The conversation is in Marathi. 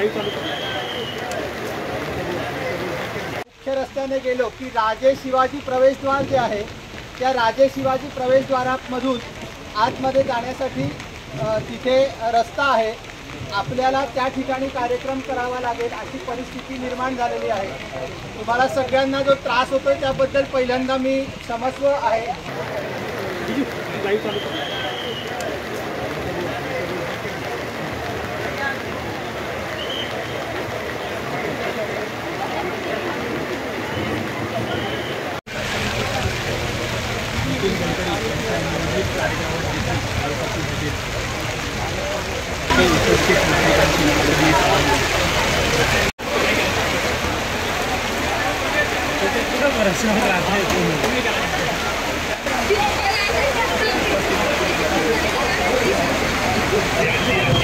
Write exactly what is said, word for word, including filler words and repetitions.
मुख्य रस्त्याने गेलो की राजे शिवाजी प्रवेशद्वार जे आहे त्या राजे शिवाजी प्रवेशद्वारामधून आतमध्ये जाण्यासाठी तिथे रस्ता आहे। आपल्याला त्या ठिकाणी कार्यक्रम करावा लागेल अशी परिस्थिती निर्माण झालेली आहे। तुम्हाला सगळ्यांना जो त्रास होतोय त्याबद्दल पहिल्यांदा मी क्षमस्व आहे। Yeah.